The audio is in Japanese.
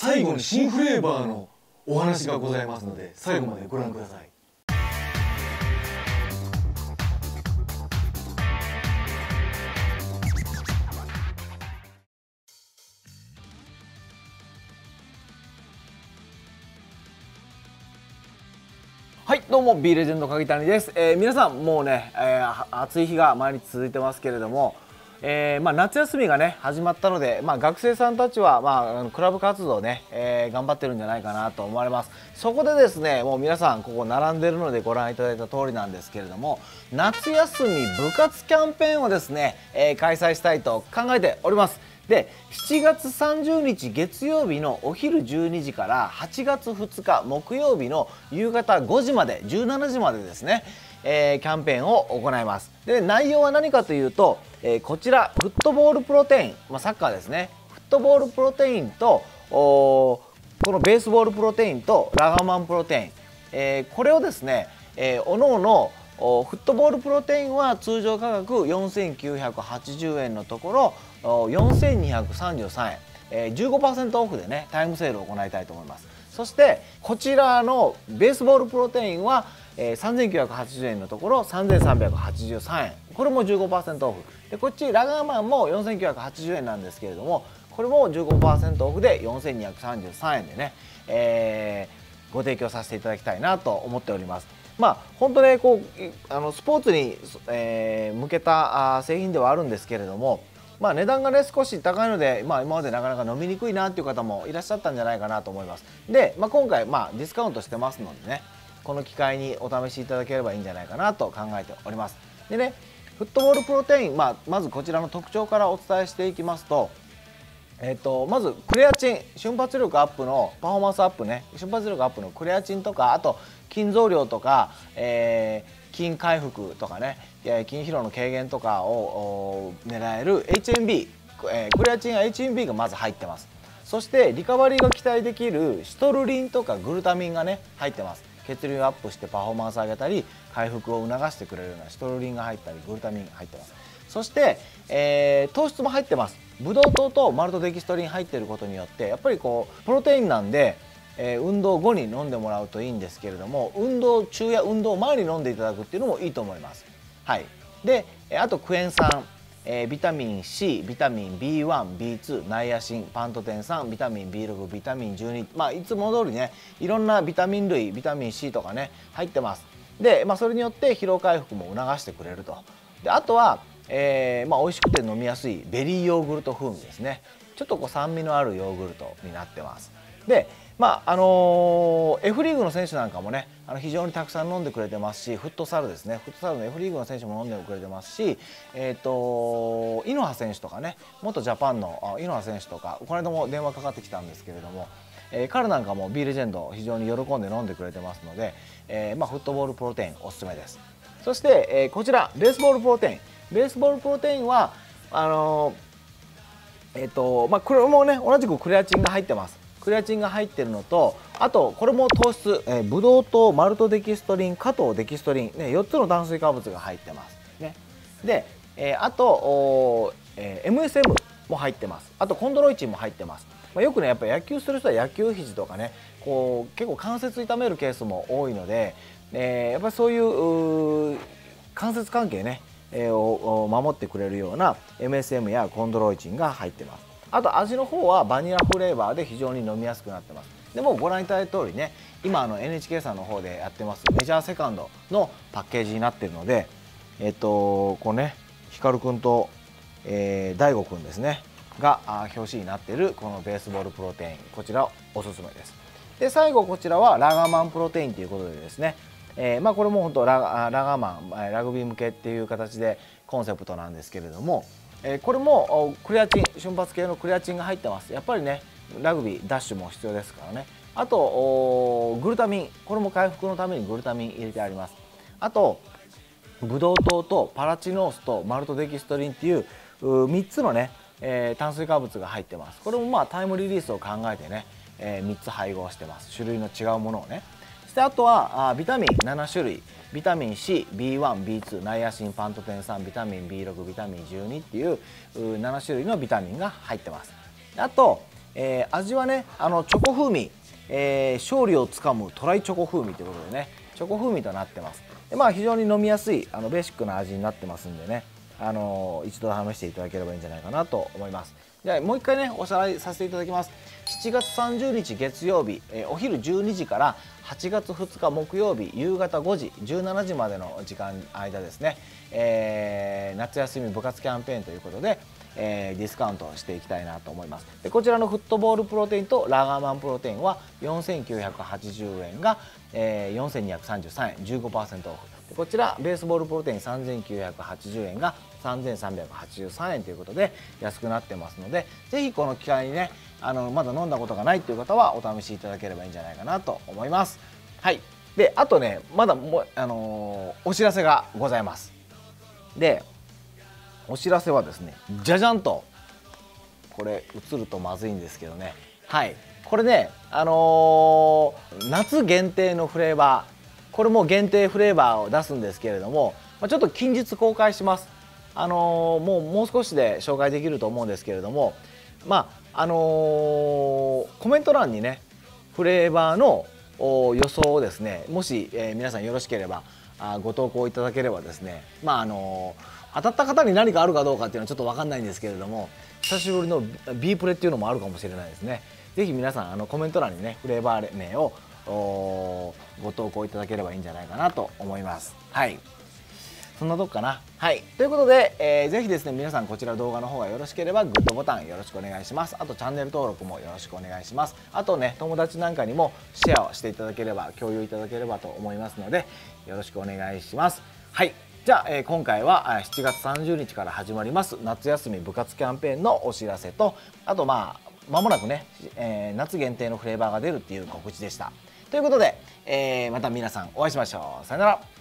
最後に新フレーバーのお話がございますので、最後までご覧ください。 はい、どうも B レジェンド影谷です。皆さんもうね、暑い日が毎日続いてますけれども、夏休みがね始まったので、学生さんたちは、クラブ活動ね、頑張ってるんじゃないかなと思われます。そこでですね、もう皆さんここ並んでるのでご覧いただいた通りなんですけれども、夏休み部活キャンペーンをですね、開催したいと考えております。で、7月30日月曜日のお昼12時から8月2日木曜日の夕方5時まで17時までですね、キャンペーンを行います。で、内容は何かというと、こちらフットボールプロテイン、サッカーですね、フットボールプロテインとこのベースボールプロテインとラガーマンプロテイン、これをですね、おのおのフットボールプロテインは通常価格4980円のところ4233円、15% オフでねタイムセールを行いたいと思います。そしてこちらのベースボールプロテインは3980円のところ3383円、これも 15% オフで、こっちラガーマンも4980円なんですけれども、これも 15% オフで4233円でね、ご提供させていただきたいなと思っております。本当ね、こうスポーツに、向けた製品ではあるんですけれども、値段がね少し高いので、今までなかなか飲みにくいなっていう方もいらっしゃったんじゃないかなと思います。で、今回ディスカウントしてますのでね、この機会にお試しいただければいいんじゃないかなと考えております。でね、フットボールプロテイン、まずこちらの特徴からお伝えしていきますと、まずクレアチン、瞬発力アップのパフォーマンスアップね、瞬発力アップのクレアチンとか、あと筋増量とか、筋回復とかね、筋疲労の軽減とかを狙える HMB、クレアチンや HMB がまず入ってます。そしてリカバリーが期待できるシトルリンとかグルタミンがね入ってます。血流をアップしてパフォーマンス上げたり回復を促してくれるようなシトルリンが入ったりグルタミンが入ってます。そして、糖質も入ってます。ブドウ糖とマルトデキストリン入っていることによって、やっぱりこうプロテインなんで、運動後に飲んでもらうといいんですけれども、運動中や運動前に飲んでいただくっていうのもいいと思います。はい、であとクエン酸、ビタミン C、ビタミン B1、B2、ナイアシン、パントテン酸、ビタミン B6、ビタミン12、いつも通りねいろんなビタミン類、ビタミン C とかね入ってます。で、それによって疲労回復も促してくれると。で、あとは美味しくて飲みやすいベリーヨーグルト風味ですね。ちょっとこう酸味のあるヨーグルトになってます。で、F リーグの選手なんかもね非常にたくさん飲んでくれてますし、フットサルですね、フットサルの F リーグの選手も飲んでくれてますし、井ノ原選手とかね、元ジャパンの井ノ原選手とか、この間も電話かかってきたんですけれども、彼なんかも B レジェンド非常に喜んで飲んでくれてますので、フットボールプロテインおすすめです。そして、こちらベースボールプロテイン、ベースボールプロテインはこれもね同じくクレアチンが入ってます。クレアチンが入ってるのと、あとこれも糖質、ブドウ糖、マルトデキストリン、加糖デキストリン、4つの炭水化物が入ってますね。で、あとMSM も入ってます。あとコンドロイチンも入ってます。よくねやっぱり野球する人は野球肘とかね、こう結構関節痛めるケースも多いので、やっぱりそういう関節関係ねを守ってくれるような MSM やコンドロイチンが入ってます。あと味の方はバニラフレーバーで非常に飲みやすくなってます。でもご覧いただいた通りね、今NHK さんの方でやってますメジャーセカンドのパッケージになっているので、こうね光くんと、大悟くんですねが表紙になっているこのベースボールプロテイン、こちらおすすめです。で、最後こちらはラガーマンプロテインということでですね、これも本当ラガーマン、ラグビー向けっていう形でコンセプトなんですけれども、これもクレアチン、瞬発系のクレアチンが入ってます。やっぱりねラグビーダッシュも必要ですからね。あとグルタミン、これも回復のためにグルタミン入れてあります。あとブドウ糖とパラチノースとマルトデキストリンっていう3つのね、炭水化物が入ってます。これもタイムリリースを考えてね、3つ配合してます。種類の違うものをね。そしてあとはビタミン7種類、ビタミン C、B1、B2、ナイアシン、パントテン酸、ビタミン B6、ビタミン12っていう7種類のビタミンが入ってます。あと味はねチョコ風味、勝利をつかむトライチョコ風味ということでね、チョコ風味となってます。で非常に飲みやすいベーシックな味になってますんでね、一度試していただければいいんじゃないかなと思います。じゃあもう一回ねおさらいさせていただきます。7月30日月曜日、お昼12時から8月2日木曜日夕方5時17時までの時間間ですね、夏休み部活キャンペーンということで、ディスカウントしていきたいなと思います。でこちらのフットボールプロテインとラガーマンプロテインは4980円が、4233円 15% オフ。こちらベースボールプロテイン3980円が3383円ということで安くなってますので、ぜひこの機会にねまだ飲んだことがないという方はお試しいただければいいんじゃないかなと思います。はい、であとねまだもお知らせがございます。でお知らせはですね、じゃじゃんと、これ映るとまずいんですけどね、はいこれね夏限定のフレーバー、これも限定フレーバーを出すんですけれども、ちょっと近日公開します。もう少しで紹介できると思うんですけれども、コメント欄にねフレーバーの予想をですね、もし、皆さんよろしければご投稿いただければですね、当たった方に何かあるかどうかっていうのはちょっと分かんないんですけれども、久しぶりの B プレっていうのもあるかもしれないですね。ぜひ皆さんコメント欄にねフレーバー名をご投稿いただければいいんじゃないかなと思います。はい、そんなとこかな。はい、ということで、ぜひですね皆さんこちら動画の方がよろしければグッドボタンよろしくお願いします。あとチャンネル登録もよろしくお願いします。あとね友達なんかにもシェアをしていただければ、共有いただければと思いますのでよろしくお願いします。はい、じゃあ、今回は7月30日から始まります夏休み部活キャンペーンのお知らせと、あと間もなくね、夏限定のフレーバーが出るっていう告知でした。ということで、また皆さんお会いしましょう。さよなら。